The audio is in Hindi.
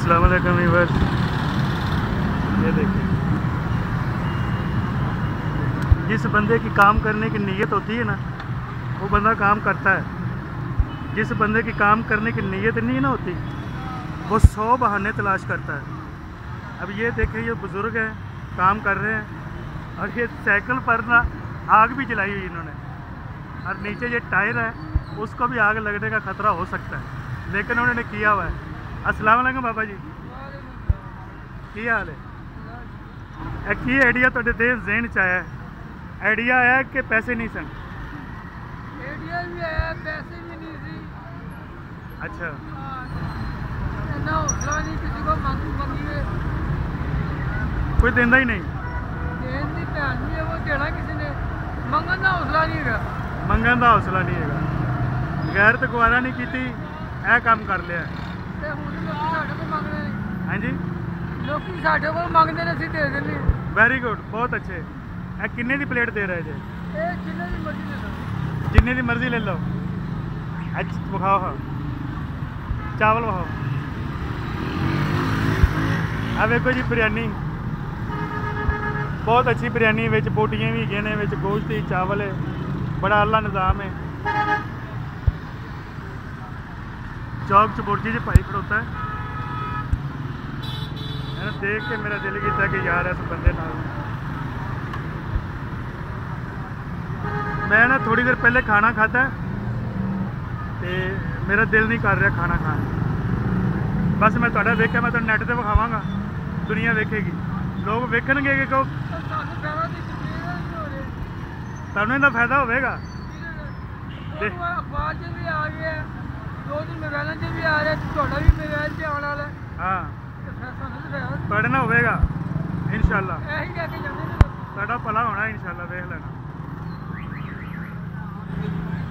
अस्सलाम वालेकुम व्यूअर्स, ये देखिए जिस बंदे की काम करने की नीयत होती है ना वो बंदा काम करता है। जिस बंदे की काम करने की नीयत नहीं ना होती वो 100 बहाने तलाश करता है। अब ये देखें, ये बुज़ुर्ग हैं, काम कर रहे हैं और ये साइकिल पर ना आग भी जलाई हुई इन्होंने, और नीचे ये टायर है उसको भी आग लगने का ख़तरा हो सकता है, लेकिन उन्होंने किया हुआ है। अस्सलाम वालेकुम बाबा जी, की हाल है? की आइडिया तुहाडे ते ज़हन च आया? आइडिया आया कि पैसे नहीं सन? आइडिया भी आया, पैसे भी नहीं सी। अच्छा, इतना हौसला नहीं किसी को मंगिए, कोई देंदा ही नहीं। देन की भैन भी है, वो देना किसी ने, मंगन का हौसला नहीं है। मंगन का हौसला नहीं है, गैरत गवारा नहीं की, यह काम कर लिया। ते हुण लोकी साडे कोल मंगदे ने। हाँ जी, लोकी साडे कोल मंगदे ने, असीं दे दिंदे। वेरी गुड, बहुत अच्छे। किन्ने की प्लेट दे रहे जे? ये जिन्ने दी मर्जी दे दो, जिन्ने की मर्जी ले लो। अच्छा विखाओ, हाँ चावल विखाओ। आ वेखो जी बिरयानी, बहुत अच्छी बिरयानी, विच बोटियां भी हैगियां ने, विच गोश्त ही चावल है, बड़ा आला निज़ाम है। चौक चबुर्जी च भाई खड़ोता है, मैंने देख के मेरा दिल किया कि यार इस बंदे नाल मैं ना थोड़ी देर पहले खाना खाता तो मेरा दिल नहीं कर रहा खाना खाने। बस मैं तुहाडा वेख्या, मैं तुहानू नैट ते विखावांगा, दुनिया वेखेगी, लोग वेखणगे कि सानू फायदा नहीं, नहीं हो रहे। तुहानू इहदा फायदा होवेगा। अखबार च भी आ गया, 2 दिन मोबाइलों च भी आ रहा, तुहाडा भी मोबाइल च आने वाला है। हाँ, सानू तो फायदा तुहाडे नाल होवेगा इंशाअल्लाह, यही कह के जाने ने। तुहाडा भला होना इंशाअल्लाह, देख